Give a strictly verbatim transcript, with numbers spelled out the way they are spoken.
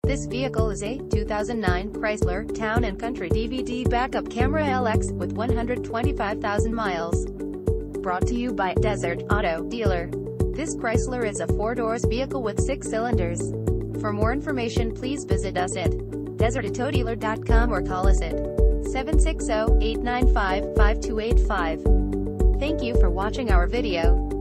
This vehicle is a two thousand nine Chrysler Town and Country D V D Backup Camera L X with one hundred twenty-five thousand miles. Brought to you by Desert Auto Dealer. This Chrysler is a four-doors vehicle with six cylinders. For more information, please visit us at desert auto dealer dot com or call us at seven six zero, eight nine five, five two eight five. Thank you for watching our video.